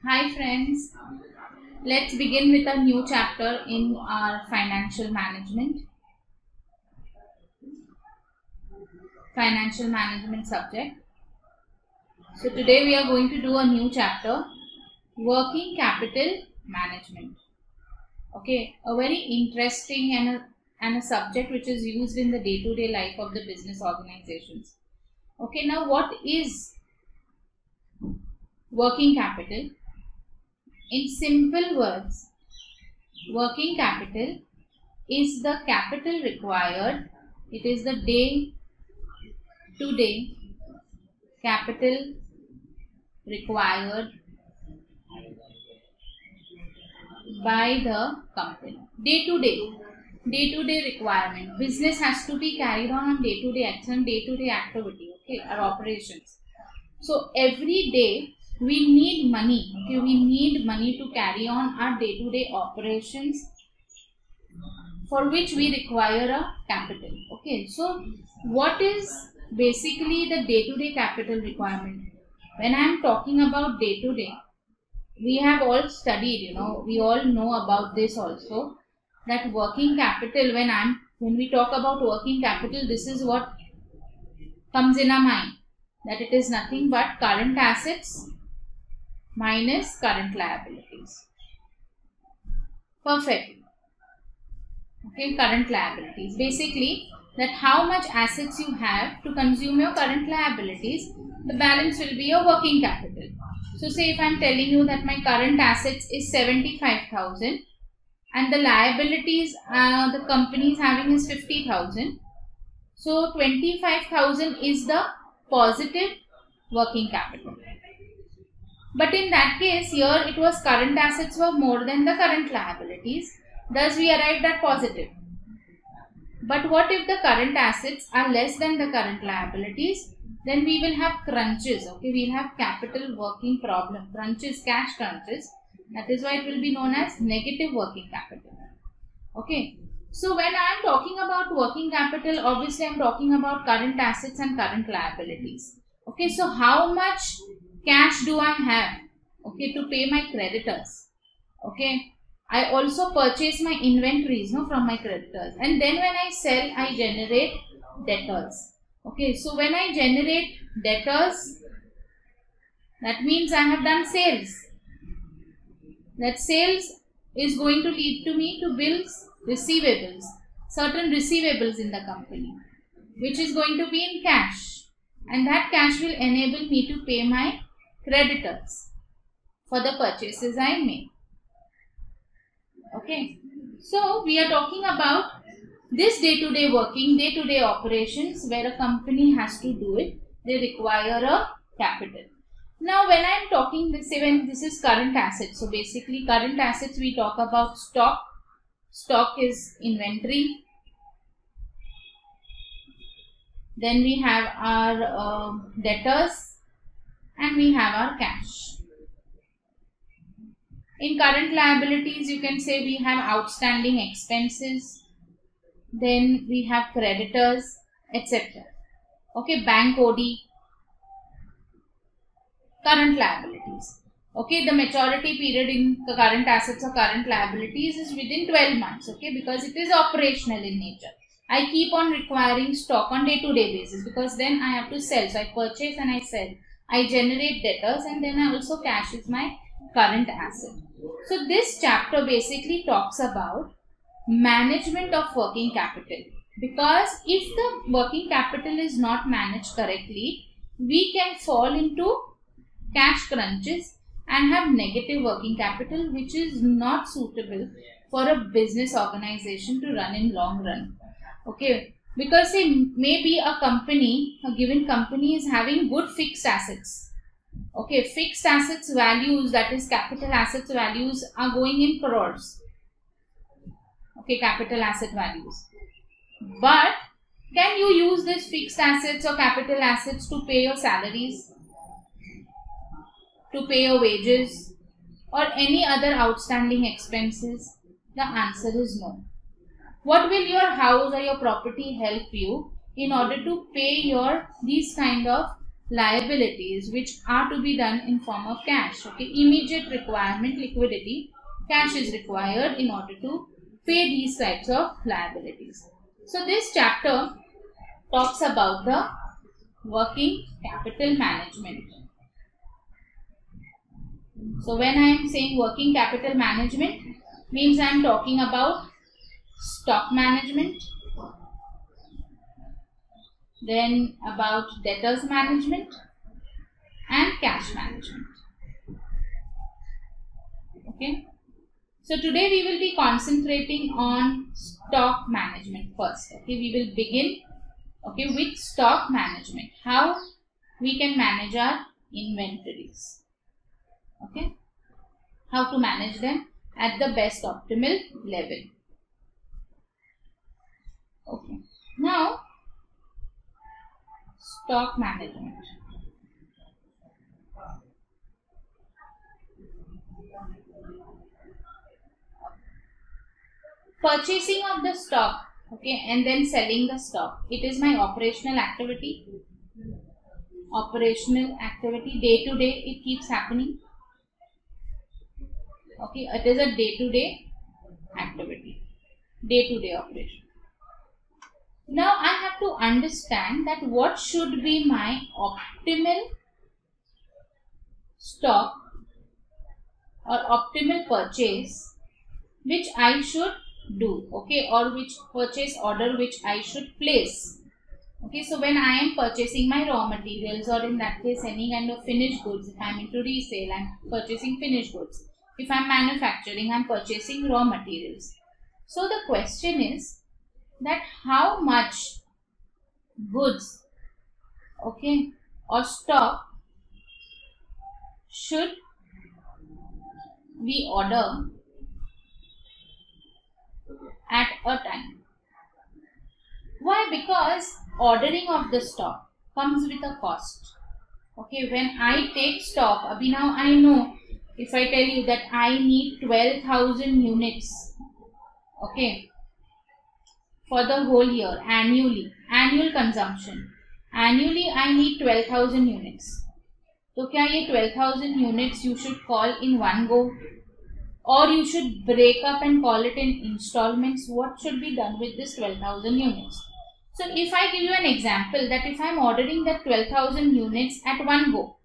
Hi friends, let's begin with a new chapter in our financial management subject. So today we are going to do a new chapter, working capital management. Okay, a very interesting and a subject which is used in the day-to-day life of the business organizations. Okay, now what is working capital? In simple words, working capital is the capital required. It is the day-to-day capital required by the company. Day to day requirement. Business has to be carried on day-to-day action, day-to-day activity, okay, our operations. So every day we need money, okay, we need money to carry on our day-to-day operations, for which we require a capital. Okay, so what is basically the day-to-day capital requirement? When I am talking about day-to-day, we have all studied, we all know about this also, that working capital, when we talk about working capital, this is what comes in our mind, that it is nothing but current assets minus current liabilities. Perfect. Okay, current liabilities. Basically, that how much assets you have to consume your current liabilities, the balance will be your working capital. So say if I am telling you that my current assets is 75,000 and the liabilities the company is having is 50,000. So 25,000 is the positive working capital. But in that case, here it was current assets were more than the current liabilities. Thus we arrived at positive. But what if the current assets are less than the current liabilities? Then we will have crunches. Okay, we will have capital working problem. Crunches, cash crunches. That is why it will be known as negative working capital. Okay. So when I am talking about working capital, obviously I am talking about current assets and current liabilities. Okay, so how much cash do I have, okay, to pay my creditors? Okay, I also purchase my inventories, from my creditors, and then when I sell, I generate debtors. Okay, so when I generate debtors, that means I have done sales. That sales is going to lead to me to bills, receivables, certain receivables in the company, which is going to be in cash, and that cash will enable me to pay my creditors for the purchases I make. Okay, so we are talking about this day-to-day working, day-to-day operations where a company has to do it. They require a capital. Now when I am talking this, when this is current assets, so basically current assets, we talk about stock. Stock is inventory. Then we have our debtors and we have our cash. In current liabilities, you can say we have outstanding expenses, then we have creditors, etc. Okay, bank OD, current liabilities. Okay, the maturity period in the current assets or current liabilities is within 12 months, okay, because it is operational in nature. I keep on requiring stock on day-to-day basis because then I have to sell. So I purchase and I sell. I generate debtors and then I also cash is my current asset. So this chapter basically talks about management of working capital, because if the working capital is not managed correctly, we can fall into cash crunches and have negative working capital, which is not suitable for a business organization to run in long run. Okay, because say maybe a given company is having good fixed assets. Okay, fixed assets values, that is capital assets values, are going in crores. Okay, capital asset values. But can you use this fixed assets or capital assets to pay your salaries, to pay your wages, or any other outstanding expenses? The answer is no. What will your house or your property help you in order to pay your these kind of liabilities which are to be done in form of cash. Okay, immediate requirement, liquidity, cash is required in order to pay these types of liabilities. So this chapter talks about the working capital management. So when I am saying working capital management, means I am talking about stock management, then about debtors management and cash management. Okay. So today we will be concentrating on stock management first. Okay, we will begin with stock management. How we can manage our inventories. Okay, how to manage them at the best optimal level. Okay, now stock management. Purchasing of the stock, okay, and then selling the stock. It is my operational activity. Operational activity, day to day it keeps happening. Okay, it is a day to day activity, day to day operation. Now I have to understand that what should be my optimal stock or optimal purchase which I should do, okay, or which purchase order which I should place. Okay, so when I am purchasing my raw materials, or in that case any kind of finished goods, if I am into resale, I am purchasing finished goods. If I am manufacturing, I am purchasing raw materials. So the question is that how much goods, okay, or stock should we order at a time. Why? Because ordering of the stock comes with a cost. Okay, when I take stock, abhi now I know, if I tell you that I need 12,000 units, okay, for the whole year, annual consumption, annually I need 12,000 units. So क्या ये 12,000 units you should call in one go, or you should break up and call it in installments? What should be done with this 12,000 units? So if I give you an example, that if I am ordering that 12,000 units at one go,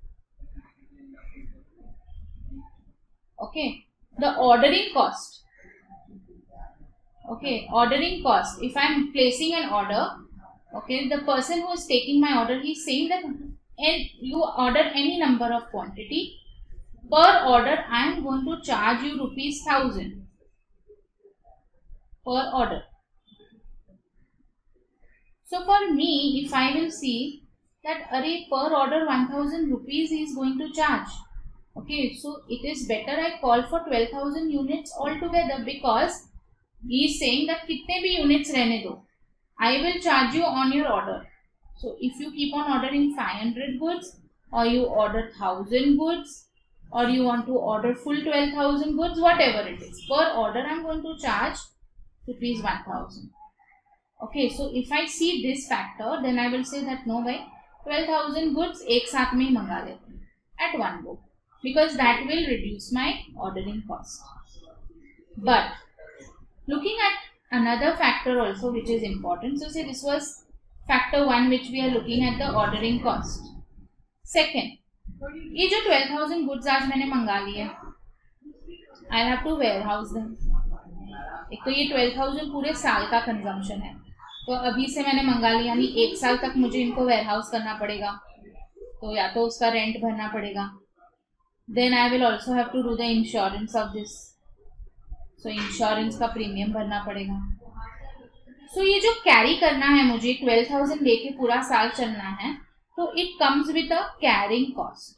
okay, the ordering cost, okay, ordering cost, if I am placing an order, okay, the person who is taking my order, he is saying that you order any number of quantity, per order I am going to charge you rupees 1,000 per order. So for me, if I will see that per order 1,000 rupees he is going to charge, okay, so it is better I call for 12,000 units altogether, because he is saying that kitne bhi units rehne do, I will charge you on your order. So if you keep on ordering 500 goods, or you order 1,000 goods, or you want to order full 12,000 goods, whatever it is, per order I am going to charge rupees 1,000. Okay, so if I see this factor, then I will say that no bhai, 12,000 goods ek saath mein manga lete at one go, because that will reduce my ordering cost. But looking at another factor also which is important, so say this was factor 1 which we are looking at, the ordering cost. Second, ये जो 12,000 goods आज मैंने मंगा लिए, I'll have to warehouse them. एक तो ये 12,000 पूरे साल का कंजम्पशन है, तो अभी से मैंने मंगा लिया, यानी एक साल तक मुझे इनको वेयरहाउस करना पड़ेगा, तो या तो उसका रेंट भरना पड़ेगा. Then I will also have to do the insurance of this, so insurance का प्रीमियम भरना पड़ेगा. सो ये जो कैरी करना है मुझे, 12,000 लेके पूरा साल चलना है, तो it comes with a carrying cost.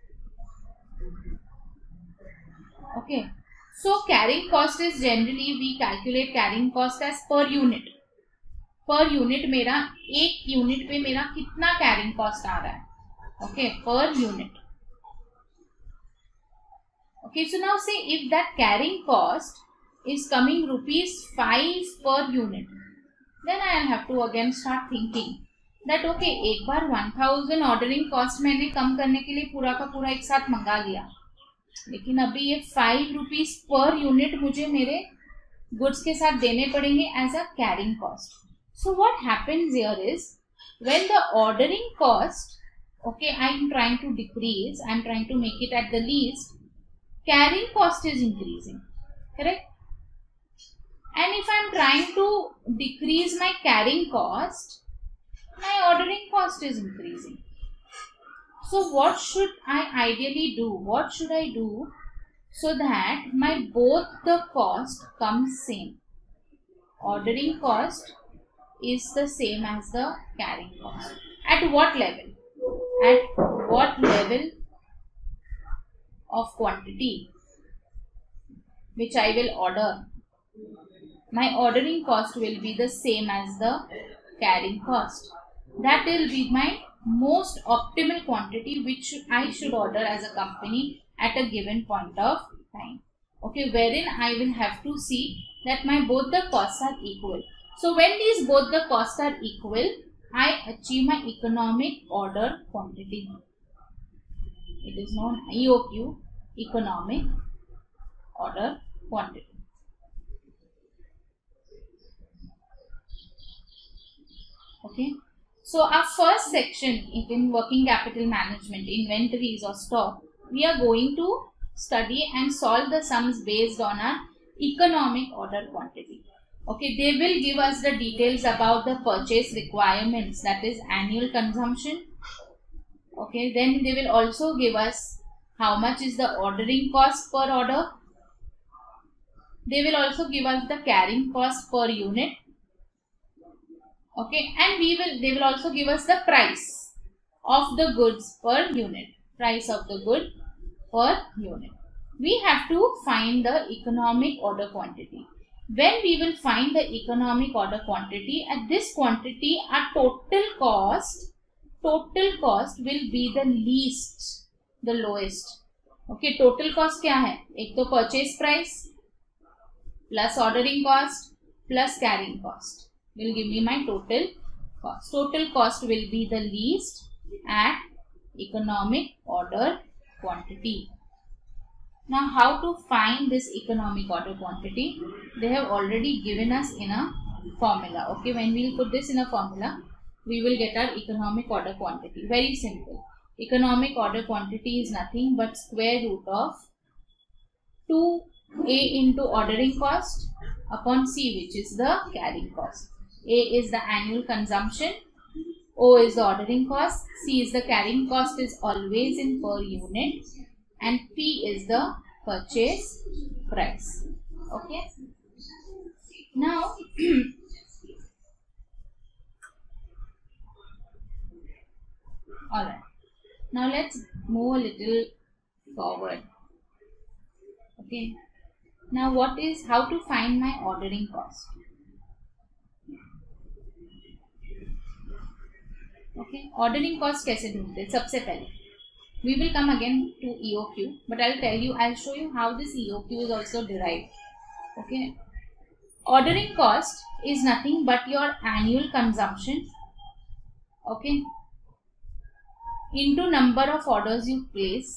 Okay, so carrying cost is generally we calculate carrying cost as per unit. Per unit मेरा, एक यूनिट पे मेरा कितना कैरिंग कॉस्ट आ रहा है, okay, per unit. Okay, so now say if that carrying cost is coming rupees 5 per unit, then I have to again start thinking that okay एक बार 1000 ordering cost मैंने कम करने के लिए पूरा का पूरा एक साथ मंगा लिया, लेकिन अभी ये 5 रुपीज पर यूनिट मुझे मेरे गुड्स के साथ देने पड़ेंगे as a carrying cost. So what happens here is when the ordering cost, okay, I am trying to decrease, I am trying to make it at the least, carrying cost is increasing, correct? And if I am trying to decrease my carrying cost, my ordering cost is increasing. So what should I ideally do? What should I do so that my both the cost comes same? Ordering cost is the same as the carrying cost. At what level? At what level of quantity which I will order, my ordering cost will be the same as the carrying cost. That will be my most optimal quantity which I should order as a company at a given point of time. Okay, wherein I will have to see that my both the costs are equal. So when these both the costs are equal, I achieve my economic order quantity. It is known EOQ, economic order quantity. Okay, so our first section in working capital management, inventories or stock, we are going to study and solve the sums based on our economic order quantity. Okay, they will give us the details about the purchase requirements, that is annual consumption. Okay, then they will also give us how much is the ordering cost per order. They will also give us the carrying cost per unit. Okay, and they will also give us the price of the goods per unit. Price of the good per unit. We have to find the economic order quantity. When we will find the economic order quantity, at this quantity our total cost will be the least, the lowest. Okay, total cost क्या है? एक तो purchase price plus ordering cost plus carrying cost will give me my total cost. Total cost will be the least at economic order quantity. Now how to find this economic order quantity? They have already given us in a formula. Okay, when we will put this in a formula, we will get our economic order quantity. Very simple. Economic order quantity is nothing but square root of 2A into ordering cost upon C, which is the carrying cost. A is the annual consumption, O is the ordering cost, C is the carrying cost, is always in per unit, and P is the purchase price. Okay, now alright, now let's move a little forward. Okay, now how to find my ordering cost? Okay, ordering cost कैसे ढूंढते हैं? सबसे पहले we will come again to EOQ, but I'll show you how this EOQ is also derived. Okay, ordering cost is nothing but your annual consumption, okay, into number of orders you place,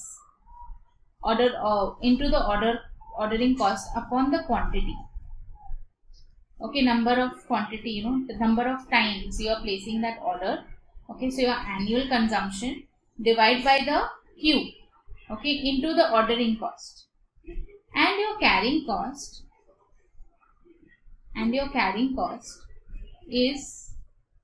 into the ordering cost upon the quantity. Okay, number of quantity, the number of times you are placing that order. Okay, so your annual consumption divide by the Q, okay, into the ordering cost, and your carrying cost is,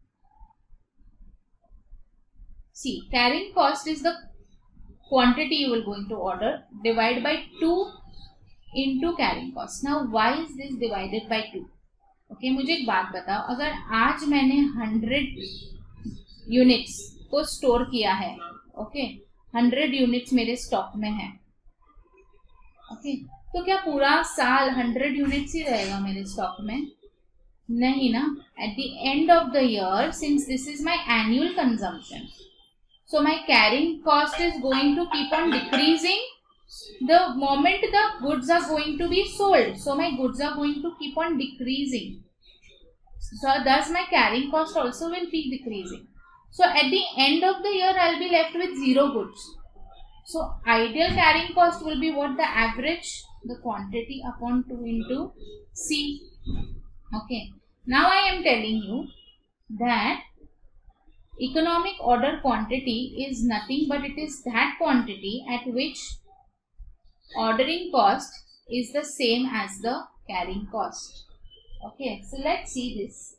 see, carrying cost is the quantity you will going to order, divide by 2 into carrying cost. Now why is this divided by 2? Okay, मुझे एक बात बताओ, अगर आज मैंने 100 units को store किया है, ओके, 100 यूनिट्स मेरे स्टॉक में है, ओके, तो क्या पूरा साल 100 यूनिट्स ही रहेगा मेरे स्टॉक में? नहीं ना. At the end of the year, since this is my annual consumption, so my carrying cost is going to keep on decreasing the moment the goods are going to be sold. So my goods are going to keep on decreasing, so thus my carrying cost also will be decreasing. So at the end of the year, I'll be left with 0 goods. So ideal carrying cost will be what? The average, the quantity upon 2 into C. Okay. Now I am telling you that economic order quantity is nothing but it is that quantity at which ordering cost is the same as the carrying cost. Okay. So let's see this.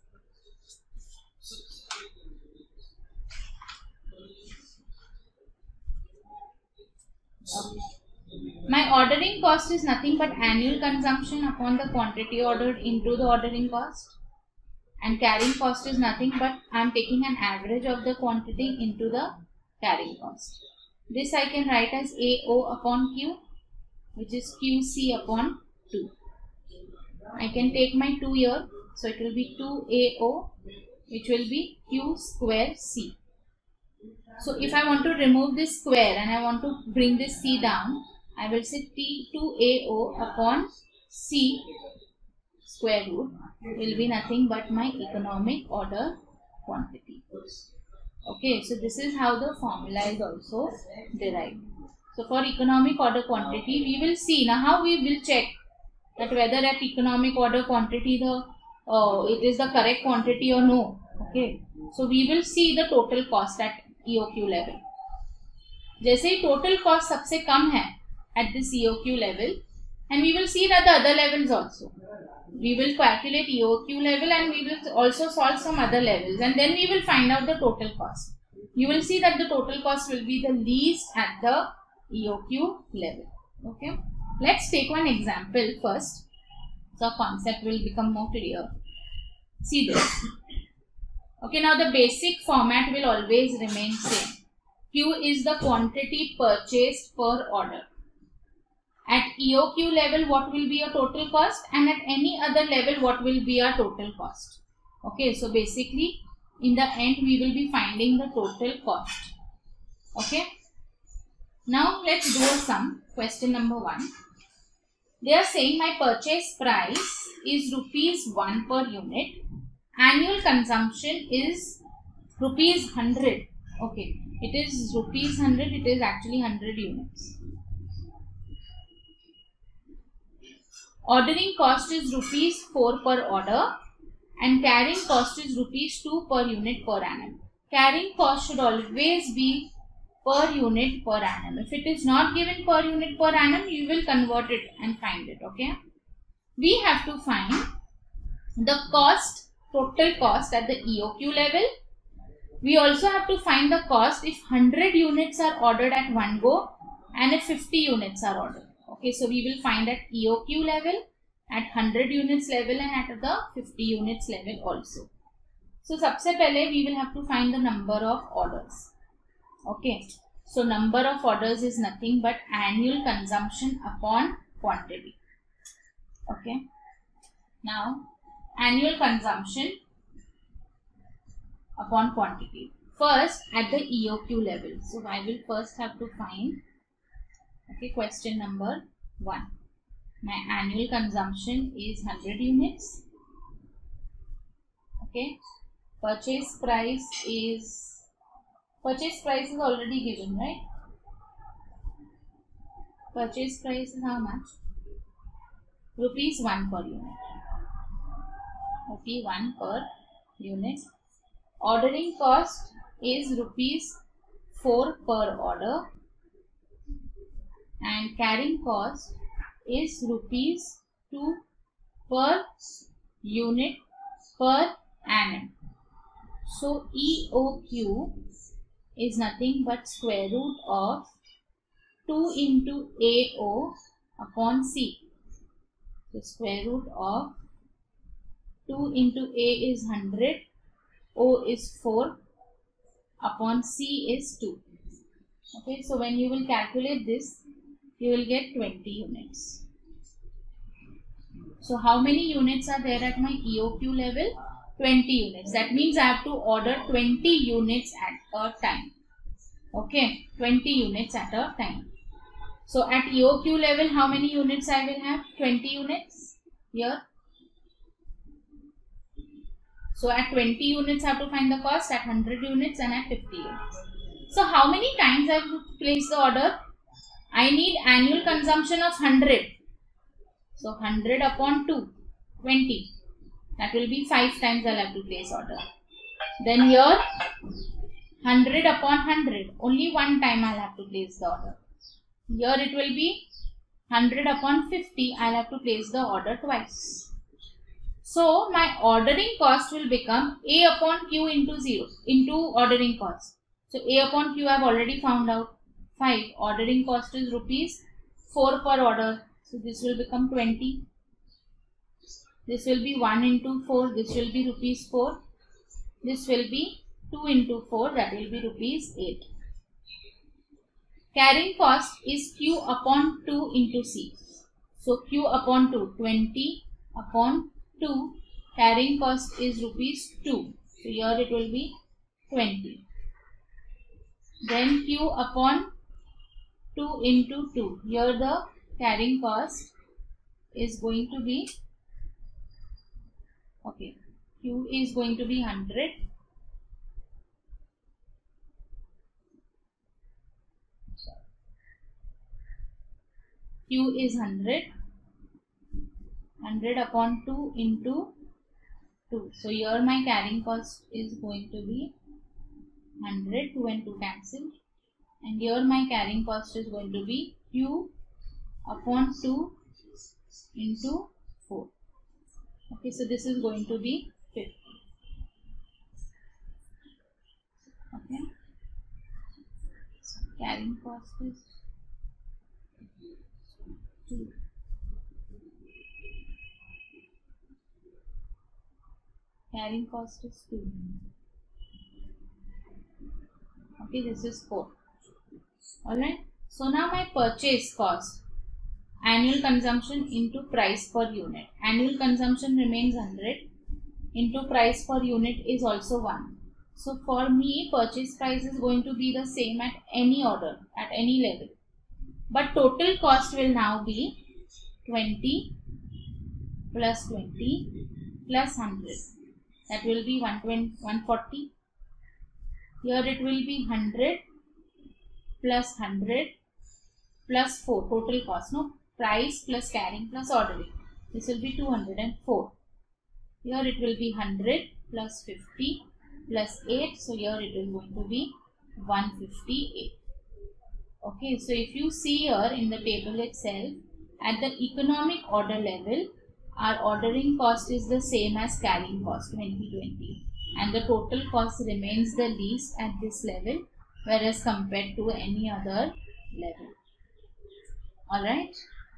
Okay. My ordering cost is nothing but annual consumption upon the quantity ordered into the ordering cost, and carrying cost is nothing but I am taking an average of the quantity into the carrying cost. This I can write as AO upon Q, which is QC upon 2. I can take my 2 here, so it will be 2AO, which will be Q square C. So if I want to remove this square and I want to bring this C down, I will say T2AO upon C square root will be nothing but my economic order quantity. Okay, so this is how the formula is also derived. So for economic order quantity, we will see now how we will check that whether at economic order quantity it is the correct quantity or no. Okay, so we will see the total cost at EOQ level. जैसे ही total cost सबसे कम है at this EOQ level, and we will see that the other levels also. We will calculate EOQ level and we will also solve some other levels, and then we will find out the total cost. You will see that the total cost will be the least at the EOQ level. Okay, let's take one example first, so concept will become more clear. See this. Okay, now the basic format will always remain same. Q is the quantity purchased per order. At EOQ level, what will be your total cost, and at any other level, what will be our total cost. Okay, so basically, in the end, we will be finding the total cost. Okay. Now, let's do some. Question number 1. They are saying my purchase price is ₹1 per unit. Annual consumption is ₹100. Okay, it is ₹100. It is actually 100 units. Ordering cost is ₹4 per order, and carrying cost is ₹2 per unit per annum. Carrying cost should always be per unit per annum. If it is not given per unit per annum, you will convert it and find it. Okay, we have to find the cost, total cost at the EOQ level. We also have to find the cost if 100 units are ordered at one go and if 50 units are ordered. Okay, so we will find at EOQ level, at 100 units level, and at the 50 units level also. So सबसे पहले we will have to find the number of orders. Okay, so number of orders is nothing but annual consumption upon quantity. Okay, now annual consumption upon quantity. First at the EOQ level. So I will first have to find, okay, question number 1. My annual consumption is 100 units. Okay, purchase price is already given, right? Purchase price is how much? ₹1 per unit. ₹1 per unit. Ordering cost is ₹4 per order, and carrying cost is ₹2 per unit per annum. So EOQ is nothing but square root of 2 into AO upon C. So square root of 2 into A is 100, O is 4, upon C is 2. Okay, so when you will calculate this, you will get 20 units. So how many units are there at my EOQ level? 20 units. That means I have to order 20 units at a time. Okay, 20 units at a time. So at EOQ level, how many units I will have? 20 units here. So at 20 units I have to find the cost, at 100 units and at 50 units. So how many times I have to place the order? I need annual consumption of 100. So 100 upon 2, 20. That will be 5 times I will have to place order. Then here 100 upon 100. Only one time I will have to place the order. Here it will be 100 upon 50. I will have to place the order twice. So my ordering cost will become A upon Q into 0 into ordering cost. So A upon Q I have already found out. 5. Ordering cost is rupees 4 per order. So this will become 20. This will be 1 into 4. This will be rupees 4. This will be 2 into 4. That will be rupees 8. Carrying cost is Q upon 2 into C. So Q upon 2. 20 upon 2. Carrying cost is rupees 2. So here it will be 20. Then Q upon 2 into 2. Here the carrying cost is going to be, okay, Q is going to be 100. Q is 100. 100 upon 2 into 2. So here my carrying cost is going to be 100. 2 and 2 cancel. And here my carrying cost is going to be Q upon 2 into 4. Okay, so this is going to be 50. Okay, so carrying cost is 2. Carrying cost is 2. Okay, this is 4. Alright, so now my purchase cost, annual consumption into price per unit. Annual consumption remains 100 into price per unit is also 1. So for me, purchase price is going to be the same at any order, at any level. But total cost will now be 20 plus 20 plus 100. That will be 140. Here it will be 100 plus 100 plus 4. Total cost, no? Price plus carrying plus ordering. This will be 204. Here it will be 100 plus 50 plus 8. So here it is going to be 158. Okay, so if you see here in the table itself, at the economic order level, our ordering cost is the same as carrying cost 2020, and the total cost remains the least at this level, whereas compared to any other level. Alright.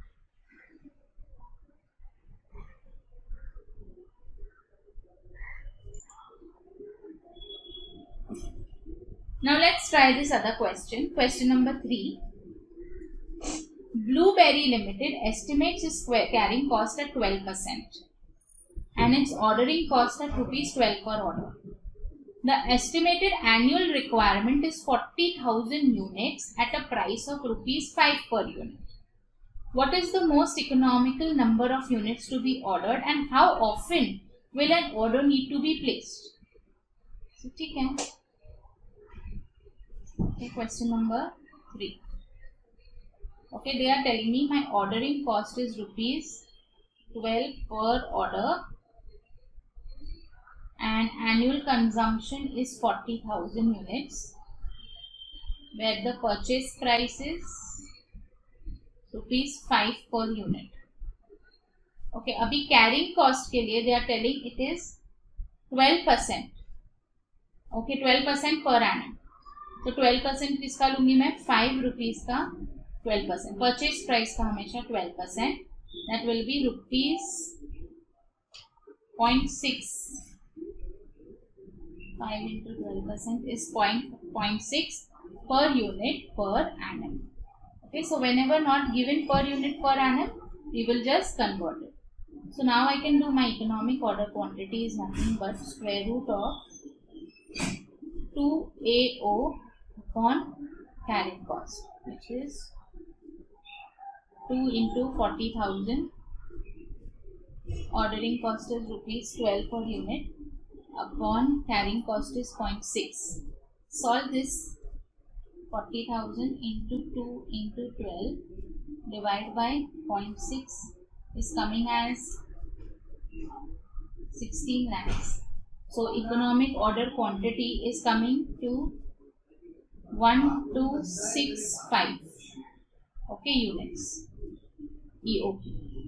Now let's try this other question. Question number 3. Blueberry Limited estimates its carrying cost at 12% and its ordering cost at rupees 12 per order. The estimated annual requirement is 40,000 units at a price of rupees 5 per unit. What is the most economical number of units to be ordered and how often will an order need to be placed? So, okay, question number 3. Okay, they are telling me my ordering cost is rupees 12 per order and annual consumption is 40,000 units, where the purchase price is rupees 5 per unit. Okay, abhi carrying cost ke liye they are telling it is 12%. Okay, 12% per annum. तो 12% किसका लूंगी मैं? 5 rupees का 12%. Purchase price का हमेशा 12%. That will be rupees 0.6. 5 into 12% is 0.6 per unit per annum. Okay, so whenever not given per unit per annum, we will just convert it. So now I can do my economic order quantity is nothing but square root of 2AO upon carrying cost, which is 2 into 40,000. Ordering cost is rupees 12 per unit. upon carrying cost is 0.6. Solve this. 40,000 into 2 into 12 divided by 0.6 is coming as 16 lakhs. So economic order quantity is coming to 1265 units EOQ.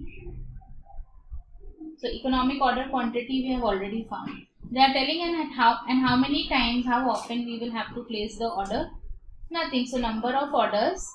So economic order quantity we have already found. They are telling how many times, how often we will have to place the order. Nothing. So number of orders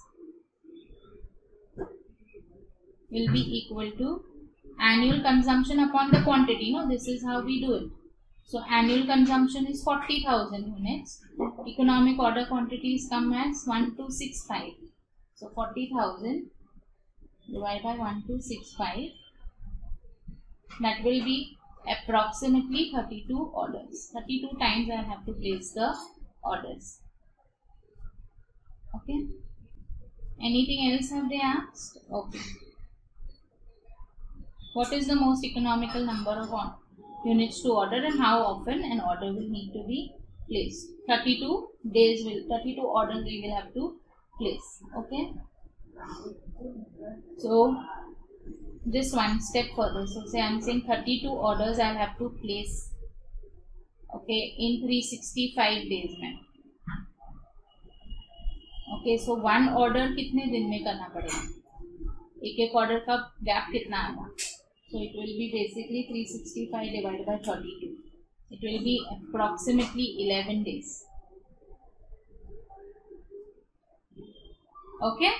will be equal to annual consumption upon the quantity. No, this is how we do it. So annual consumption is 40,000 units. Economic order quantities come as 1265. So 40,000 divided by 1265. That will be approximately 32 orders. 32 times I have to place the orders. Okay. Anything else have they asked? Okay. What is the most economical number of units to order and how often an order will need to be placed? 32 orders we will have to place. Okay. So just one step further. So say I am saying 32 orders I will have to place. Okay, in 365 days में. Okay, so one order कितने दिन में करना पड़ेगा? एक order का gap कितना आएगा? So it will be basically 365 divided by 32. It will be approximately 11 days. Okay.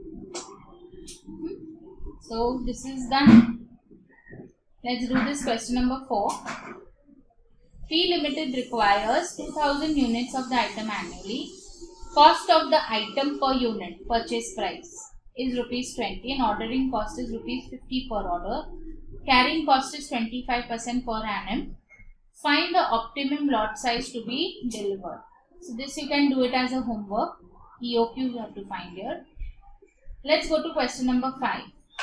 So this is done. Let's do this question number 4. P Limited requires 2000 units of the item annually. Cost of the item per unit, purchase price, is rupees 20 and ordering cost is rupees 50 per order. Carrying cost is 25% per annum. Find the optimum lot size to be delivered. So this you can do it as a homework. EOQ you have to find here. Let's go to question number 5.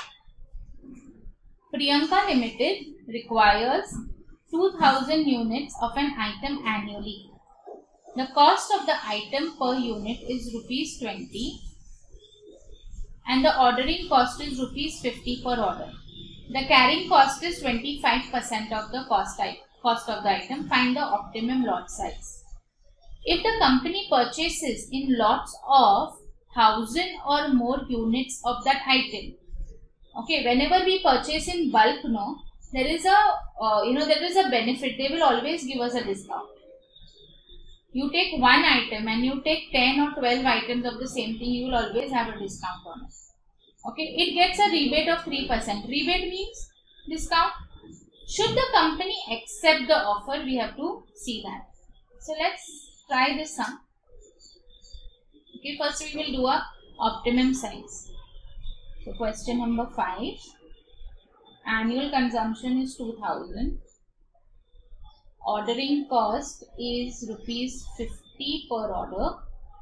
Priyanka Limited requires 2000 units of an item annually. The cost of the item per unit is rupees 20 and the ordering cost is rupees 50 per order. The carrying cost is 25% of the cost of the item. Find the optimum lot size. If the company purchases in lots of 1000 or more units of that item, okay, whenever we purchase in bulk, no, there is a benefit. They will always give us a discount. You take one item and you take 10 or 12 items of the same thing, you will always have a discount on it. Okay, it gets a rebate of 3%. Rebate means discount. Should the company accept the offer, we have to see that. So let's try this sum. Okay, first we will do a optimum size. So question number 5. Annual consumption is 2000. Ordering cost is rupees 50 per order.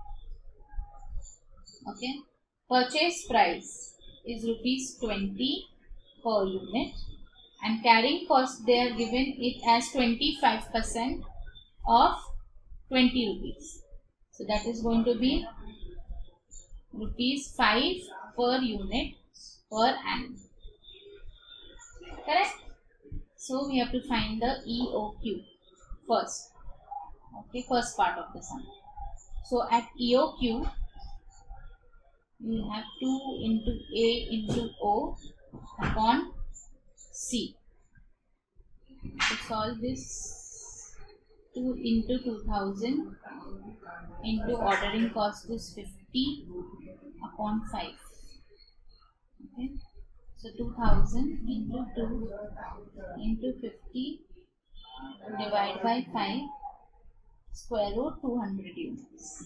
Okay. Purchase price is rupees 20 per unit. And carrying cost, they are given it as 25% of 20 rupees. So that is going to be rupees 5 per unit per annum. Correct? So we have to find the EOQ first. Okay, first part of the sum. So at EOQ, we have 2 into A into O upon C. To solve this, 2 into 2000 into ordering cost is 50 upon 5. Okay. So 2000 into 2 into 50 divided by 5, square root 200 units.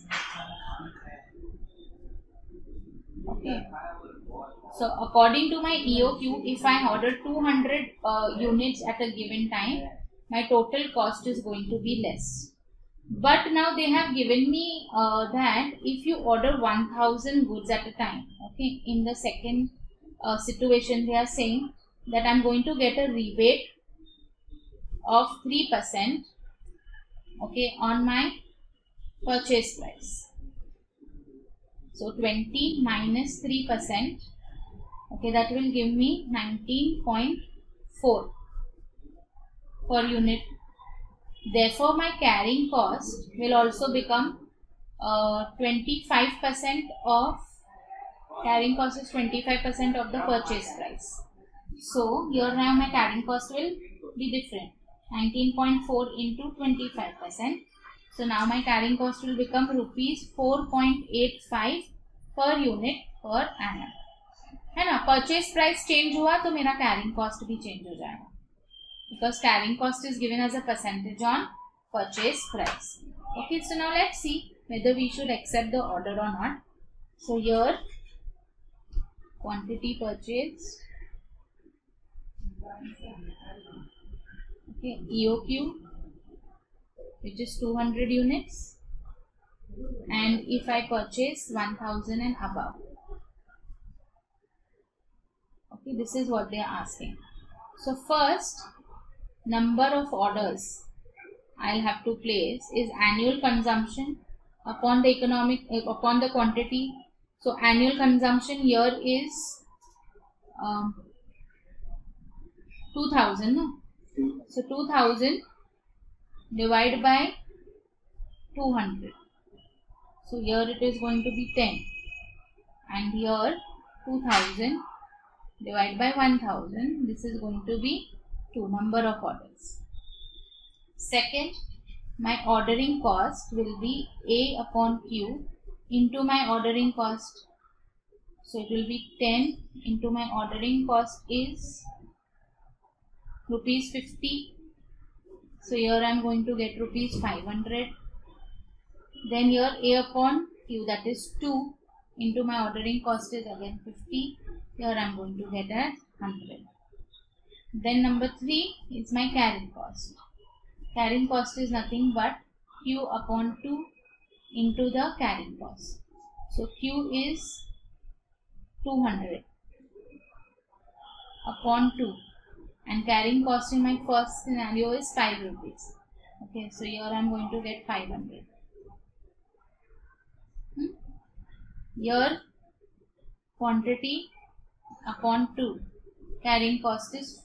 Okay. So according to my EOQ, if I order 200 units at a given time, my total cost is going to be less. But now they have given me that if you order 1000 goods at a time, okay, in the second situation, they are saying that I am going to get a rebate of 3% okay, on my purchase price. So 20 minus 3%, okay, that will give me 19.4 per unit. Therefore, my carrying cost will also become 25% of carrying cost is 25% of the purchase price. So here now my carrying cost will be different. 19.4 into 25%. So now my carrying cost will become rupees 4.85 per unit per annum. है ना, purchase price change हुआ तो मेरा carrying cost भी change हो जाएगा, because carrying cost is given as a percentage on purchase price. Okay, so now let's see whether we should accept the order or not. So here quantity purchased, okay, EOQ, which is 200 units, and if I purchase 1000 and above, okay, this is what they are asking. So first number of orders I'll have to place is annual consumption upon the quantity. So annual consumption here is 2000, no? So 2000 divided by 200. So here it is going to be 10, and here 2000 divided by 1000. This is going to be 2 number of orders. Second, my ordering cost will be A upon Q into my ordering cost. So it will be 10 into my ordering cost is rupees 50. So here I am going to get rupees 500. Then here A upon Q, that is 2 into my ordering cost is again 50. Here I am going to get at 100. Then number 3 is my carrying cost. Carrying cost is nothing but Q upon 2 into the carrying cost. So Q is 200 upon 2, and carrying cost in my first scenario is 5 rupees. Okay, so here I am going to get 500. Here quantity upon 2, carrying cost is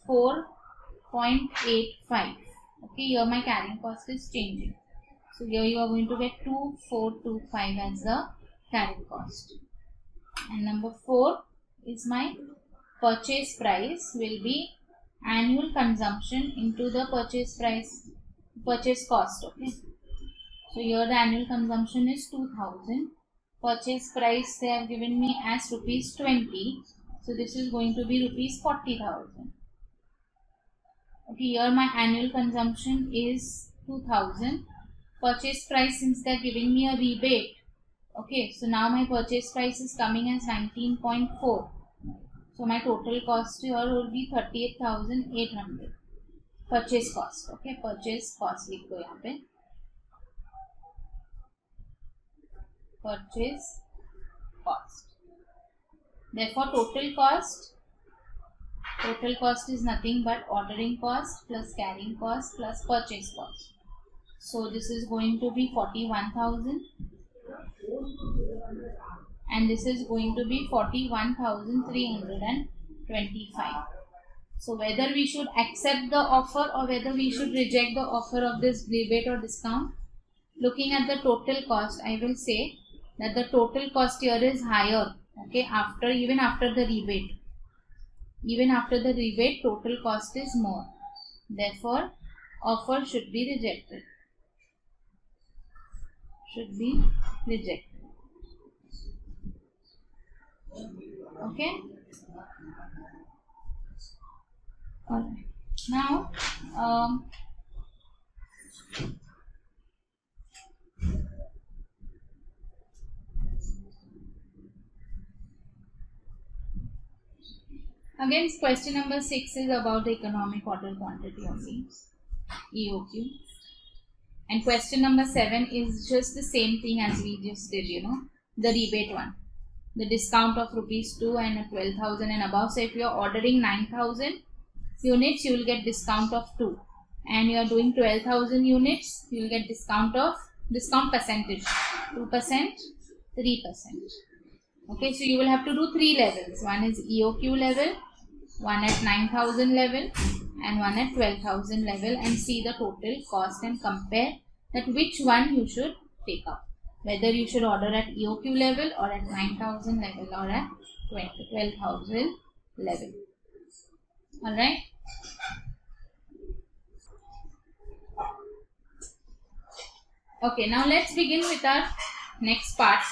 4.85. Okay, here my carrying cost is changing. So here you are going to get 2425 as the carrying cost. And number 4 is my purchase price will be annual consumption into the purchase cost. Okay, so here the annual consumption is 2000. Purchase price they have given me as rupees 20. So this is going to be rupees 40,000. Okay, here my annual consumption is 2000. Purchase price, since they are giving me a rebate, okay, so now my purchase price is coming as 19.4. So my total cost here will be 38,800. Purchase cost. Okay, purchase cost लिख दो यहाँ पे. Purchase cost. Therefore total cost is nothing but ordering cost plus carrying cost plus purchase cost. So this is going to be 41,000, and this is going to be 41,325. So whether we should accept the offer or whether we should reject the offer of this rebate or discount, looking at the total cost, I will say that the total cost here is higher. Okay, even after the rebate. Even after the rebate, total cost is more. Therefore, offer should be rejected. Should be rejected. Okay. Alright. Now, again, question number 6 is about the economic order quantity only, EOQ. And question number 7 is just the same thing as we just did, the rebate one. The discount of rupees 2 and 12,000 and above. So if you are ordering 9,000 units, you will get discount of 2. and you are doing 12,000 units, you will get discount percentage 2%, 3%. Okay, so you will have to do 3 levels. One is EOQ level, one at 9,000 level, and one at 12,000 level, and see the total cost and compare that which one you should take up. Whether you should order at EOQ level or at 9,000 level or at 12,000 level. Alright. Okay, now let's begin with our next part.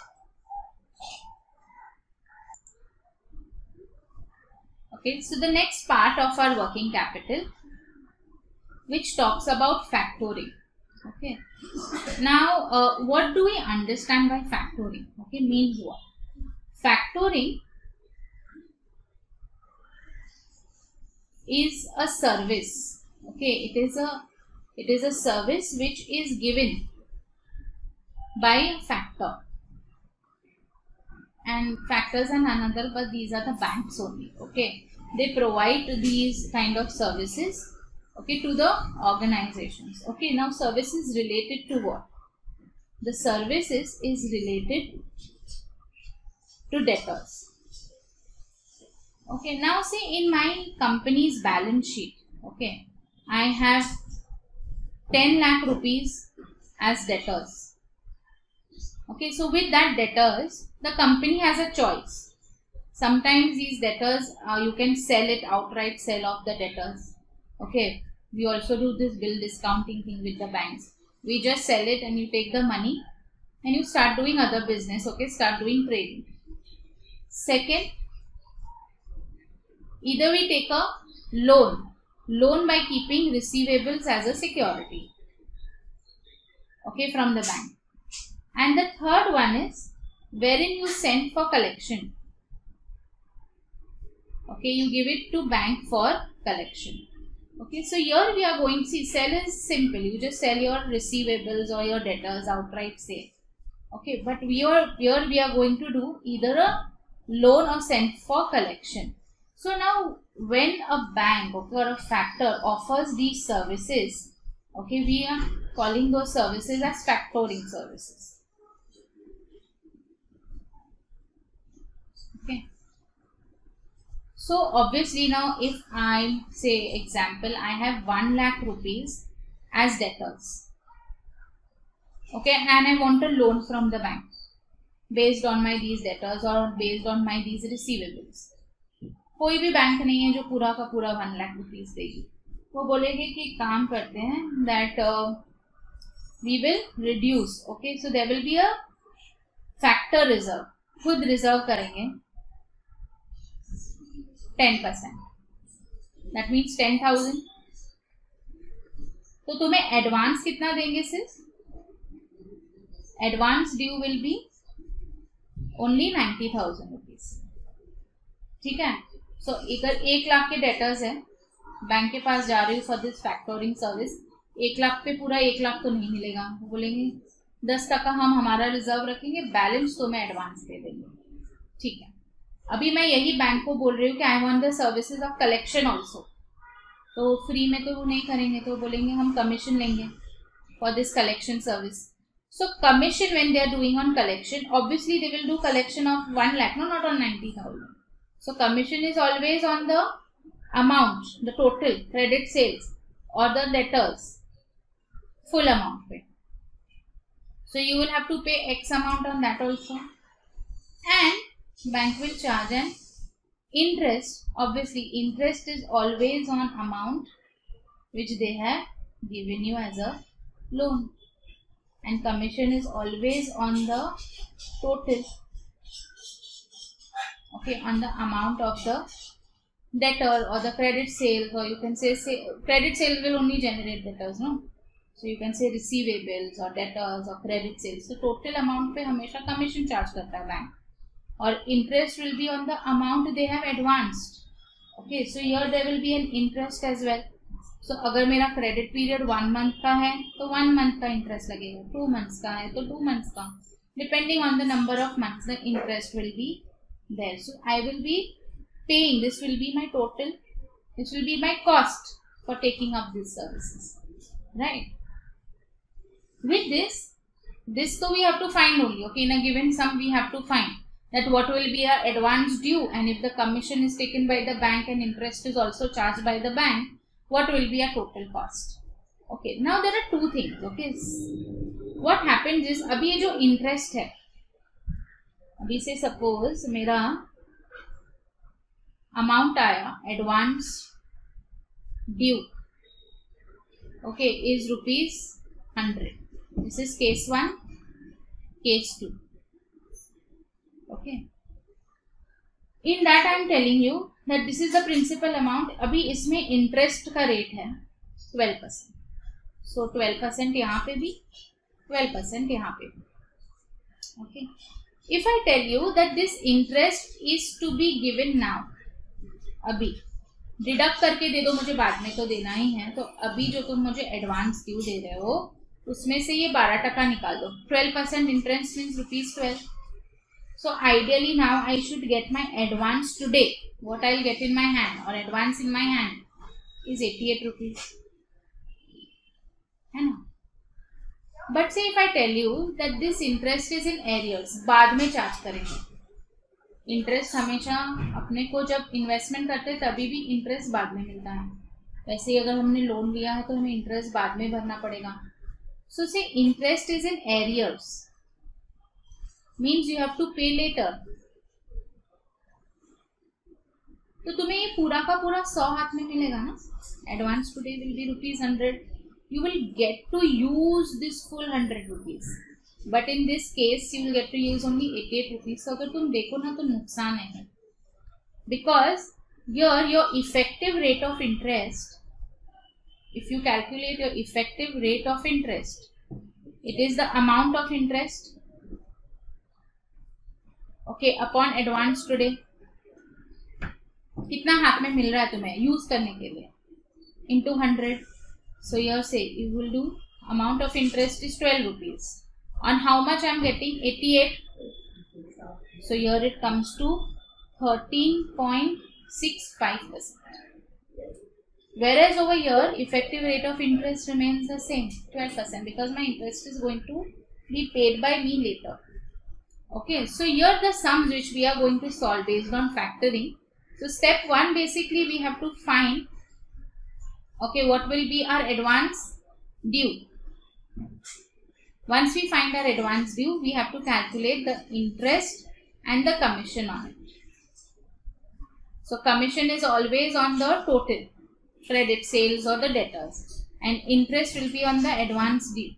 Okay, so the next part of our working capital, which talks about factoring. Okay, now what do we understand by factoring? Okay, means what? Factoring is a service. Okay, it is a service which is given by a factor, and factors are none other but these are the banks only. Okay, they provide these kind of services, okay, to the organizations. Okay, now services related to what? The services is related to debtors. Okay, now say in my company's balance sheet, okay, I have 10 lakh rupees as debtors. Okay, so with that debtors, the company has a choice. Sometimes these debtors, you can sell it outright, sell off the debtors. Okay, we also do this bill discounting thing with the banks. We just sell it and you take the money and you start doing other business. Okay, start doing trading. Second, either we take a loan by keeping receivables as a security, okay, from the bank. And the third one is wherein you send for collection. Okay, you give it to bank for collection. Okay, so here we are going to see sell is simple. You just sell your receivables or your debtors outright sale. Okay, but here we are going to do either a loan or send for collection. So now when a bank or a factor offers these services, okay, we are calling those services as factoring services. Okay. So obviously now if I say example, I have 1 lakh rupees as debtors. Okay, and I want a loan from the bank based on my these debtors or based on my these receivables. कोई भी bank नहीं है जो पूरा का पूरा 1 lakh rupees देगी. वो बोलेंगे कि काम करते हैं that we will reduce. Okay, so there will be a factor reserve. खुद रिजर्व करेंगे 10%. That means 10,000. तो तुम्हें एडवांस कितना देंगे सिर्फ? Advance due will be only 90,000 rupees. ठीक है. सो अगर 1 लाख के डेटर्स है, बैंक के पास जा रही हूँ for this factoring service, 1 lakh पे पूरा 1 लाख तो नहीं मिलेगा. वो बोलेंगे 10% हम हमारा रिजर्व रखेंगे, बैलेंस तो मैं एडवांस दे देंगे. ठीक है. अभी मैं यही बैंक को बोल रही हूँ कि I want the services of collection also, तो फ्री में तो वो नहीं करेंगे, तो बोलेंगे हम कमीशन लेंगे for this collection service. So commission when they are doing on collection, obviously they will do collection of 1 lakh, no, not on 90,000. So commission is always on the amount, the total credit sales or the debtors full amount pay. So you will have to pay X amount on that also, and bank will charge an interest. Obviously interest is always on amount which they have given you as a loan. And commission is always on the total, okay, on the amount of the debtor or the credit sale, or you can say credit sale will only generate debtors, no? So you can say receivables or debtors or credit sales. So total amount पे हमेशा commission charge करता है bank, और interest will be on the amount they have advanced. Okay, so here there will be an interest as well. So अगर मेरा credit period 1 month का है तो 1 मंथ का इंटरेस्ट लगेगा, 2 मंथ्स का है तो 2 मंथ्स का, depending on the number of months the interest will be there. So I will be paying, this will be my total, this will be my cost for taking up these services, right? With this so we have to find only, okay, in a given sum we have to find that what will be our advance due, and if the commission is taken by the bank and interest is also charged by the bank, what will be our total cost. Okay, now there are two things. Okay, what happens is अभी ये जो interest है, अभी से suppose मेरा amount आया advance due, okay, is ₹100. This is case 1, case 2. Okay, in that I am telling you that this is the principal amount. अभी इसमें interest का rate है 12%. So 12% यहाँ पे भी, 12% यहाँ पे भी. Okay, if I tell you that this interest is to be given now, अभी डिडक्ट करके दे दो मुझे, बाद में तो देना ही है, तो अभी जो तुम मुझे एडवांस ड्यू दे रहे हो उसमें से ये 12% निकाल दो. 12% interest means ₹12. So ideally now I should get my advance today. What I'll get in my hand or advance in my hand is 88 rupees. है ना? But say if I tell you that this interest is in arrears, बाद में charge करेंगे. Interest हमेशा अपने को जब investment करते हैं तभी भी इंटरेस्ट बाद में मिलता है. वैसे ही अगर हमने लोन लिया है तो हमें इंटरेस्ट बाद में भरना पड़ेगा. So say interest is in arrears means you have to pay later. तो तुम्हें ये पूरा का पूरा 100 हाथ में मिलेगा ना. Advance today will be ₹100. You will get to use this full 100 rupees. But in this case you will get to use only 88 rupees. So अगर तुम देखो ना तो नुकसान है. Because here your effective rate of interest, if you calculate your effective rate of interest, it is the amount of interest, okay, upon advance today. कितना हाथ में मिल रहा है तुम्हें यूज करने के लिए, into 100. So here say you will do amount of interest is 12 rupees. On how much I am getting? 88. So here it comes to 13.65%. Whereas over here effective rate of interest remains the same, 12%, because my interest is going to be paid by me later. Okay, so here the sums which we are going to solve based on factoring. So step 1, basically we have to find, okay, what will be our advance due. Once we find our advance due, we have to calculate the interest and the commission on it. So commission is always on the total credit, sales or the debtors, and interest will be on the advance due.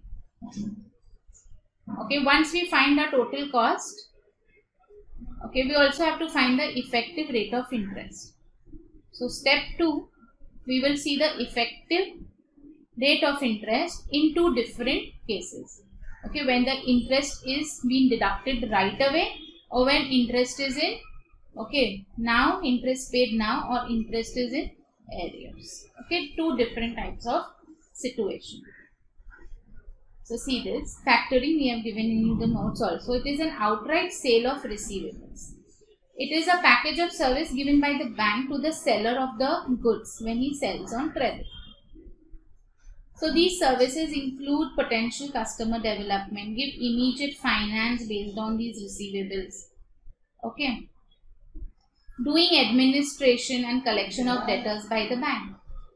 Okay, once we find the total cost, okay, we also have to find the effective rate of interest. So step 2, we will see the effective rate of interest in two different cases. Okay, when the interest is being deducted right away, or when interest is in, okay, now interest paid now, or interest is in arrears. Okay, two different types of situation. So see this factoring, we have given in the notes also. It is an outright sale of receivables. It is a package of service given by the bank to the seller of the goods when he sells on credit. So these services include potential customer development, give immediate finance based on these receivables. Okay, doing administration and collection of debtors by the bank.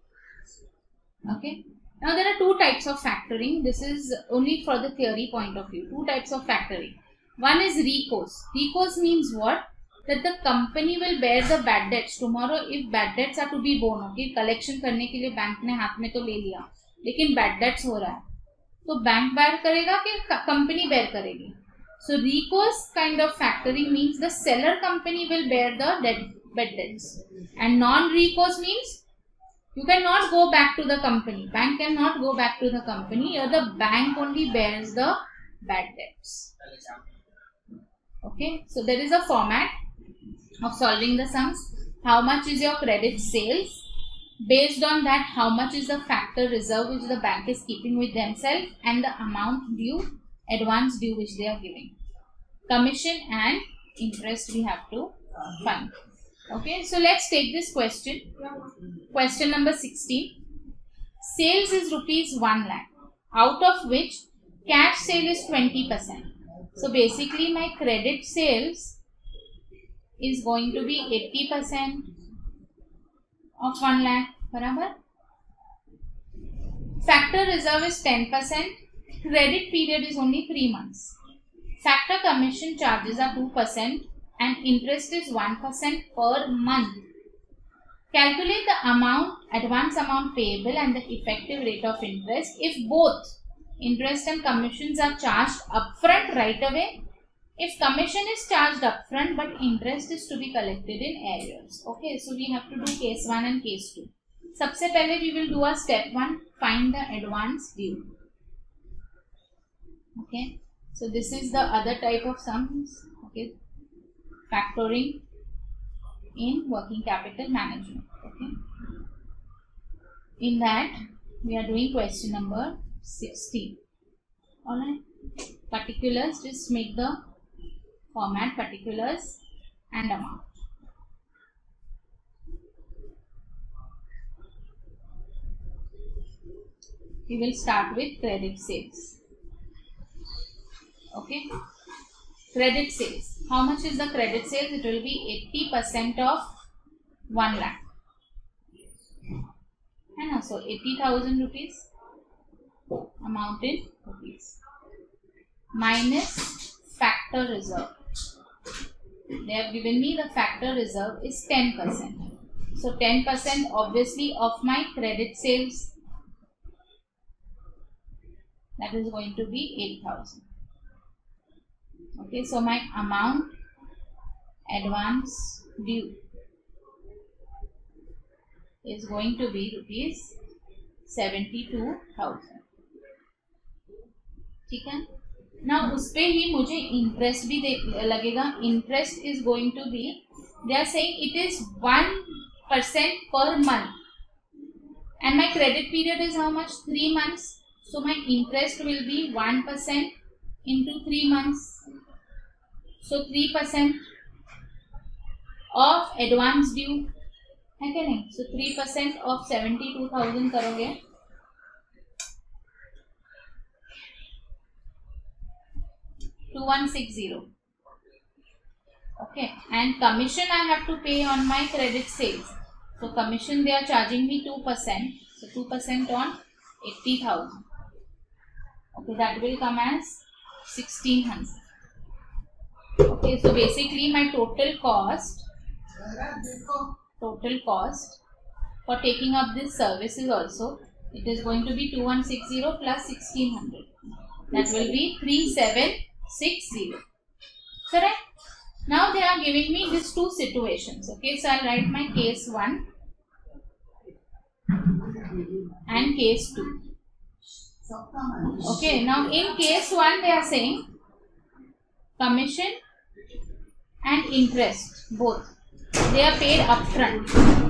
Okay, now there are two types of factoring. This is only for the theory point of view. Two types of factoring. One is recourse. Recourse means what? That the company will bear the bad debts tomorrow if bad debts are to be borne. Okay, collection करने के लिए bank ने हाथ में तो ले लिया, लेकिन bad debts हो रहा है, तो बैंक bear करेगा कि company bear करेगी? So recourse kind of factoring means the seller company will bear the bad debts, and non-recourse means you cannot go back to the company. Bank cannot go back to the company, or the bank only bears the bad debts. Okay, so there is a format of solving the sums. How much is your credit sales? Based on that, how much is the factor reserve which the bank is keeping with themselves, and the amount due, advance due which they are giving. Commission and interest we have to find. Okay, so let's take this question. Question number 16. sales is rupees 1 lakh, out of which cash sale is 20%. So basically my credit sales is going to be 80% of 1 lakh. Barabar? Factor reserve is 10%. Credit period is only 3 months. Factor commission charges are 2% and interest is 1% per month. Calculate the advance amount payable and the effective rate of interest if both interest and commissions are charged upfront right away. If commission is charged upfront but interest is to be collected in arrears. Okay, so we have to do case 1 and case 2. सबसे पहले we will do a step 1, find the advance due. Okay, so this is the other type of sums. Okay, factoring in working capital management. Okay, in that we are doing question number 16. Alright, particulars, just make the format particulars and amount. We will start with credit sales. Okay, credit sales. How much is the credit sales? It will be 80% of 1 lakh. And also 80,000 rupees amount in rupees minus factor reserve. They have given me the factor reserve is 10%. So 10% obviously of my credit sales, that is going to be 8,000. Okay, so my amount advance due is going to be rupees 72,000. ठीक है. Now उस पे ही मुझे interest भी लगेगा. Interest is going to be, they are saying it is 1% per month and my credit period is how much? 3 months. So my interest will be 1% into 3 months. So 3% of advance due है क्या नहीं? So 3% of 72,000 करोगे, 2160. Okay, and commission I have to pay on my credit sales. So commission they are charging me 2%. So 2% on 80,000. Okay, that will come as 1600. Okay, so basically my total cost for taking up this services also, it is going to be 2160 plus 1600. That will be 3760. Correct? Now they are giving me these two situations. Okay, so I'll write my case 1 and case 2. Okay, now in case 1 they are saying commission and interest both they are paid upfront.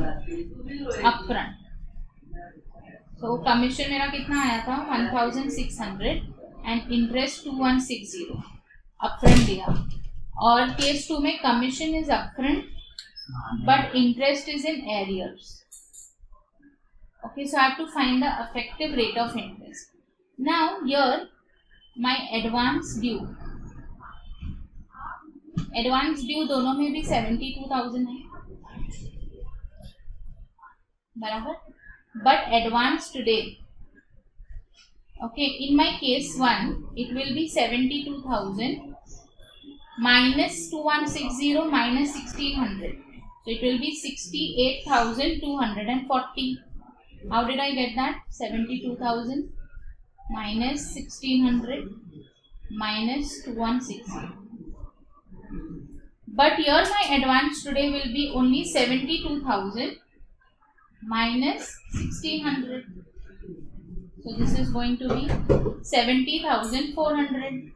So commission मेरा कितना आया था 1600 and interest 2160 upfront दिया. और case 2 में commission is upfront but interest is in arrears. Okay, so I have to find the effective rate of interest. Now here my advance due दोनों में भी 72,000 है बराबर. But advance today, okay, in my case 1 it will be 72,000 minus 2160 minus 1600. So it will be 68,240. How did I get that? 72,000 minus 1600 minus 2160. But here my advance today will be only 72,000 minus 1600. So this is going to be 70,400.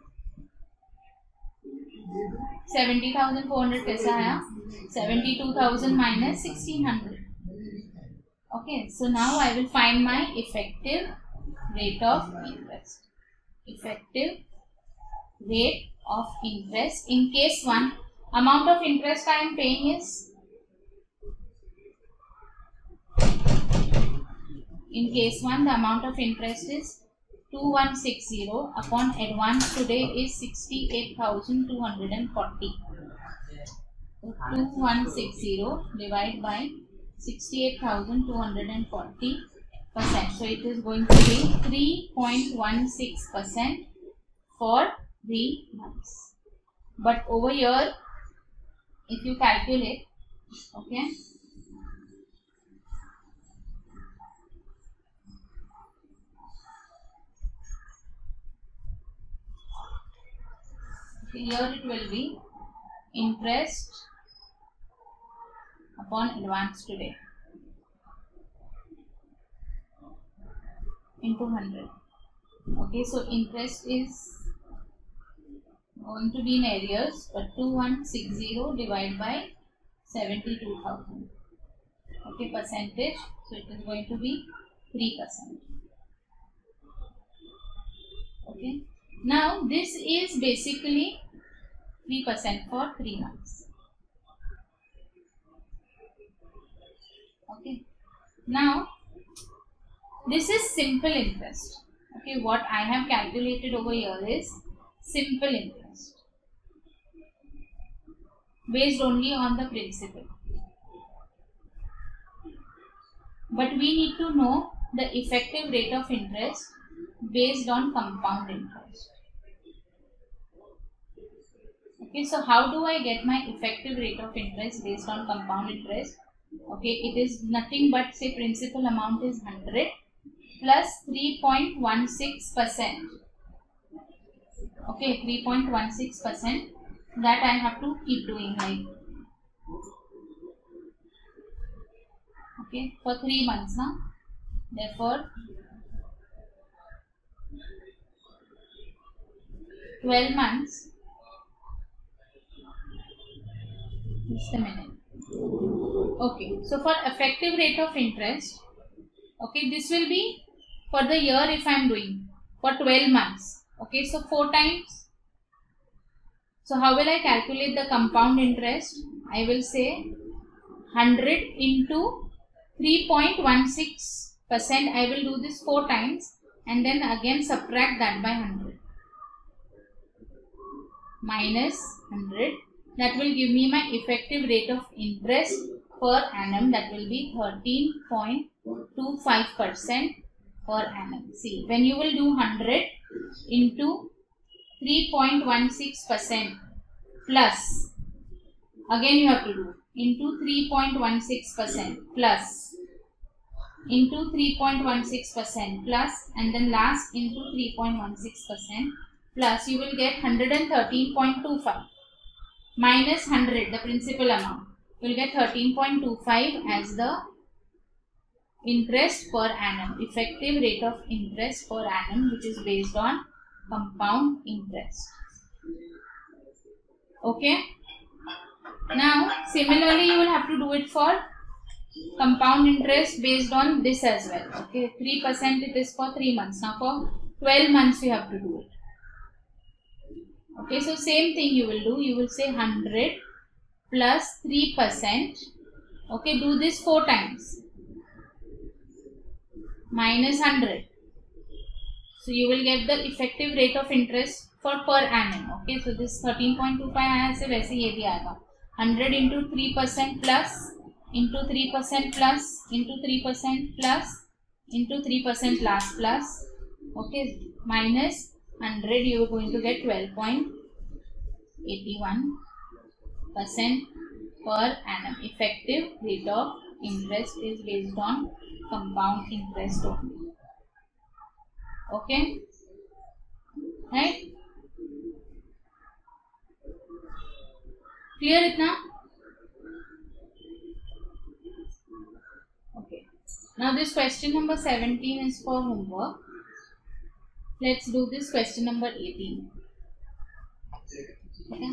70,400 कैसा आया? 72,000 minus 1600. Okay, so now I will find my effective rate of interest. Effective rate of interest in case 1. Amount of interest I am paying is in case 1 the amount of interest is 2160 upon advance today is 68,240. So 2160 divided by 68,240%. So it is going to be 3.16% for 3 months. But over here, if you calculate, okay, here it will be interest upon advance today into 100. Okay, so interest is going to be in arrears, but 2160 divided by 72,000. Okay, percentage. So it is going to be 3%. Okay. Now this is basically 3% for 3 months. Okay. Now this is simple interest. Okay, what I have calculated over here is simple interest based only on the principal. But we need to know the effective rate of interest based on compound interest. Okay, so how do I get my effective rate of interest based on compound interest? Okay, it is nothing but, say, principal amount is 100 plus 3.16%. Okay, 3.16%, that I have to keep doing like, okay, for 3 months now. Therefore 12 months, just a minute. Okay, so for effective rate of interest, okay, this will be for the year if I am doing for 12 months. Okay, so 4 times. So how will I calculate the compound interest? I will say 100 into 3.16%. I will do this 4 times and then again subtract that by 100. Minus 100. That will give me my effective rate of interest per annum. That will be 13.25% per annum. See, when you will do 100 into 3.16% plus, again you have to do into 3.16% plus into 3.16% plus, and then last into 3.16% plus, you will get 113.25 minus 100, the principal amount. You will get 13.25 as the interest per annum, effective rate of interest per annum, which is based on compound interest. Okay. Now similarly you will have to do it for compound interest based on this as well. Okay, 3% it is for 3 months. Now for 12 months you have to do it. Okay, so same thing you will do. You will say 100 plus 3%. Okay, do this 4 times. Minus 100. So you will get the effective rate of interest for per annum. Okay, so this 13.25 आया से वैसे ये भी आएगा. 100 into 3% plus into 3% plus into 3% plus into 3% last plus. Okay, minus 100, you are going to get 12.81% per annum. Effective rate of interest is based on compound interest only. Okay, right? Clear it now? Okay. Now this question number 17 is for homework. Let's do this question number 18. Okay.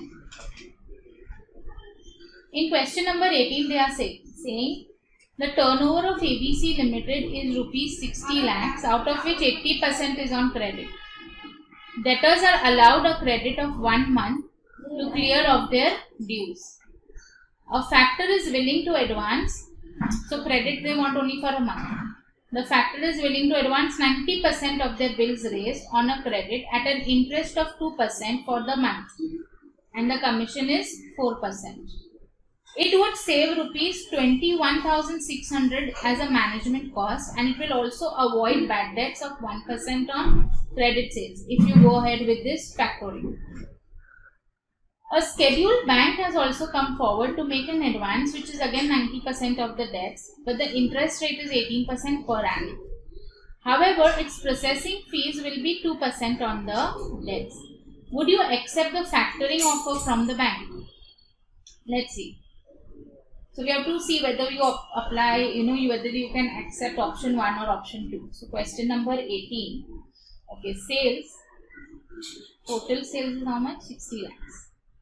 In question number 18, they are saying the turnover of ABC Limited is rupees 60 lakhs, out of which 80% is on credit. Debtors are allowed a credit of 1 month to clear off their dues. A factor is willing to advance, so credit they want only for a month. the factor is willing to advance 90% of their bills raised on a credit at an interest of 2% for the month, and the commission is 4%. It would save rupees 21,600 as a management cost, and it will also avoid bad debts of 1% on credit sales if you go ahead with this factoring. A scheduled bank has also come forward to make an advance, which is again 90% of the debts, but the interest rate is 18% per annum. However, its processing fees will be 2% on the debts. Would you accept the factoring offer from the bank? Let's see. So we have to see whether you apply, whether you can accept option 1 or option 2. So question number 18. Okay, sales. Total sales is how much? 60 lakhs.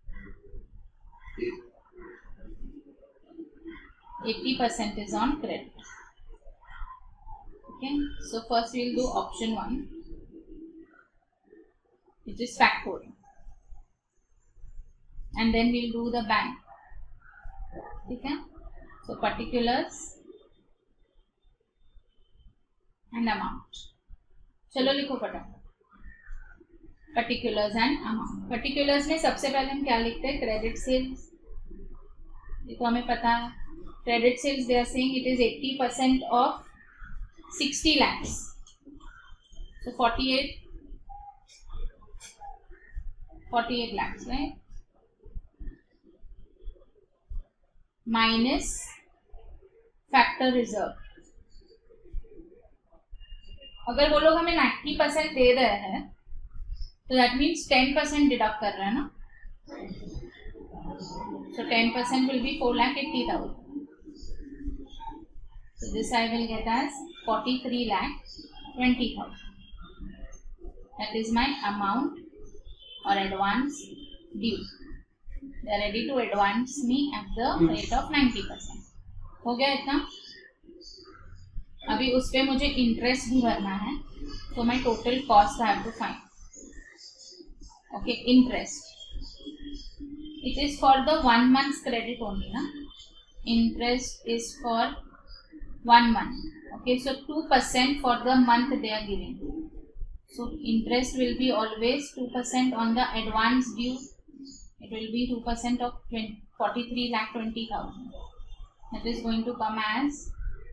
80% is on credit. Okay, so first we will do option 1, which is factoring, and then we will do the bank. Okay, so particulars and amount. चलो लिखो फटाफट particulars and amount. Particulars में सबसे पहले हम क्या लिखते हैं? Credit sales. ये तो हमें पता है. Credit sales, they are saying it is 80% of 60 lakhs. So 48 lakhs, right? Minus factor reserve. अगर वो लोग हमें 90% दे रहे हैं तो that means 10% डिडक्ट कर रहे हैं ना. So 10% will be 4,80,000. So this I will get as 43,20,000. That is my amount or advance due. They are ready to advance me at the rate of 90%. हो गया इतना. अभी उस पे मुझे इंटरेस्ट भी भरना है, तो my total cost I have to find. Okay, interest. It is for the 1 month's credit only, na? Interest is for 1 month. Okay, so 2% for the month they are giving. So interest will be always 2% on the advance due. It will be 2% of 43,20,000. That is going to come as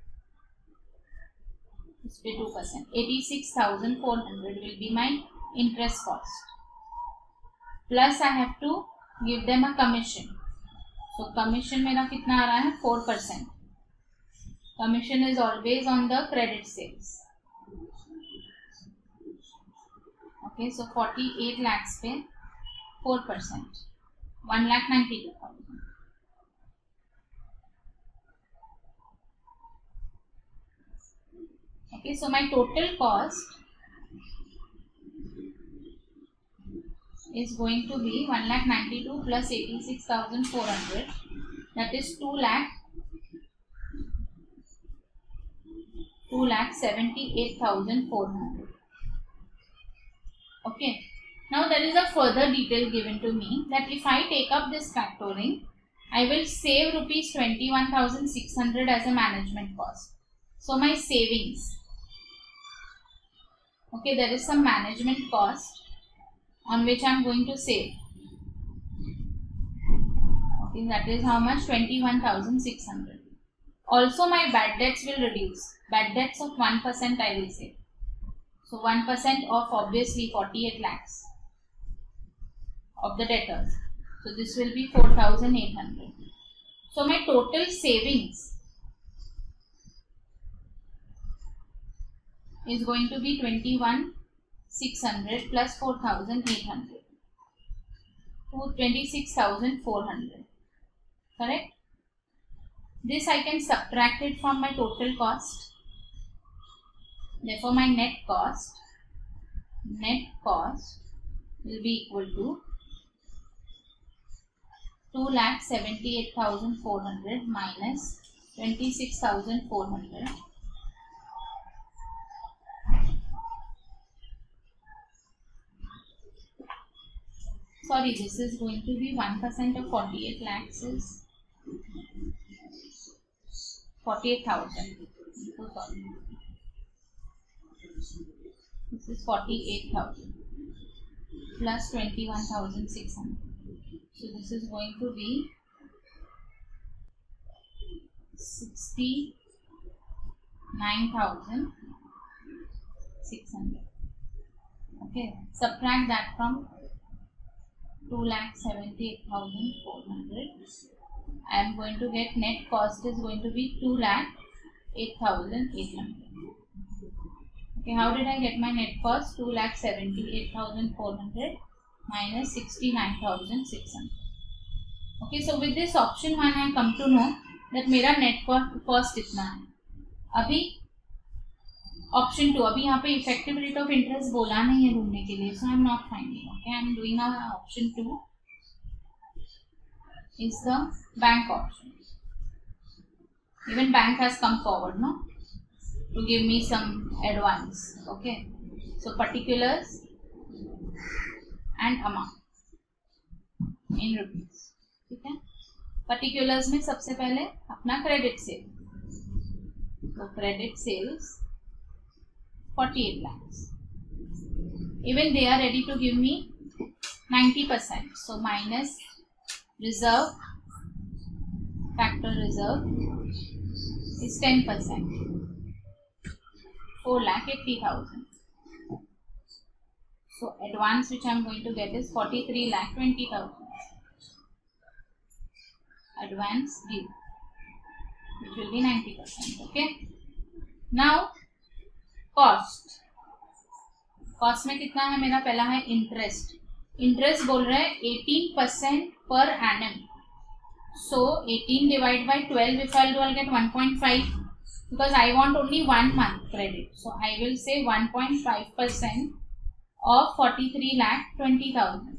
2%. 86,400 will be my interest cost. Plus I have to give them a commission. So commission मेरा कितना आ रहा है? 4%. Commission is always on the credit sales. Okay, so 48 lakhs पे 4%. 1,92,000. Okay, so my total cost is going to be 1,92,000 plus 86,400. That is 2,78,400. Okay. Now there is a further detail given to me that if I take up this factoring, I will save rupees 21,600 as a management cost. So my savings. Okay, there is some management cost on which I am going to save. Okay, that is how much? 21,600. Also my bad debts will reduce. Bad debts of 1% I will save. So 1% of obviously 48 lakhs of the debtors. So this will be 4,800. So my total savings is going to be 21,600 plus 4,800. 26,400. Correct? This I can subtract it from my total cost. Therefore, my net cost will be equal to 2,78,400 minus 26,400. Sorry, this is going to be 1% of 48 lakhs is 48,000. So sorry. This is 48,000 plus 21,600. So this is going to be 69,600. Okay, subtract that from 2,78,400. I am going to get net cost is going to be 2,08,800. Okay, how did I get my net cost? 2,78,400 minus 69,600. Okay, so with this option 1 I come to know that मेरा net cost इतना है. अभी option 2, अभी यहाँ पे effective rate of interest बोला नहीं है ढूंढने के लिए, so I am not finding. Okay, I am doing now option 2 is the bank option. Even bank has come forward, no, to give me some advance. Okay, so particulars and amount in rupees. ठीक है, particulars में सबसे पहले अपना credit sale, तो credit sales 48 lakhs. Even they are ready to give me 90%, so minus reserve, factor reserve is 10%, 4,80,000. So advance which I am going to get is 43,20,000. Advance due, which will be 90%. Okay. Now cost. Cost में कितना है मेरा? पहला है interest. Interest बोल रहा है 18% per annum. So 18 divided by 12, if I'll do, I'll get 1.5 because I want only 1 month credit. So I will say 1.5% of 43,20,000.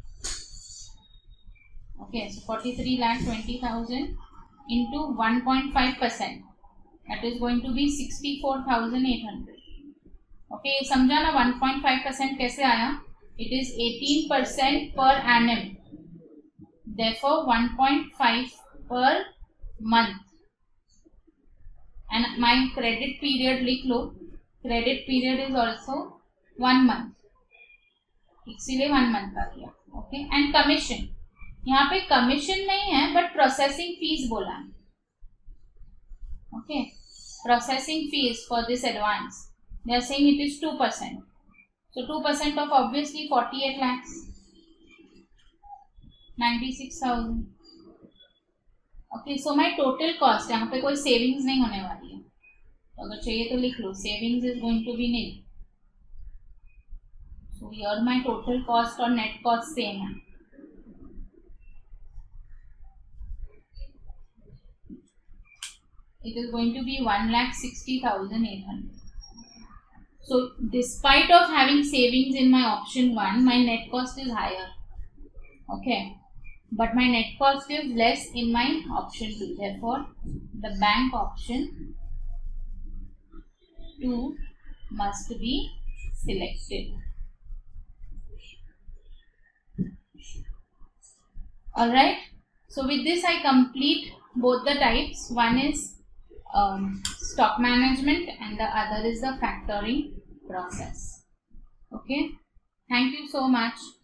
Okay, so 43,20,000 into 1.5%, that is going to be 64,800. Okay, समझा ना 1.5% कैसे आया? It is 18% per annum. Therefore 1.5 per month. And my credit period लिख लो. Credit period is also 1 month. इसीलिए 1 month का किया. Okay, and commission. यहाँ पे कमीशन नहीं है बट प्रोसेसिंग फीस बोला है. Okay, processing fees for this advance they are saying it is 2%. सो 2% of obviously 48 lakhs, 96,000. Okay, so my total cost, यहाँ पे कोई सेविंग्स नहीं होने वाली है, तो अगर चाहिए तो लिख लो savings is going to be nil. So here my total cost और नेट कॉस्ट सेम है. It is going to be 1,60,800. So despite of having savings in my option 1, my net cost is higher. Okay, but my net cost is less in my option 2. Therefore, the bank option 2 must be selected. Alright, so with this I complete both the types. One is stock management and the other is the factoring process. Okay, thank you so much.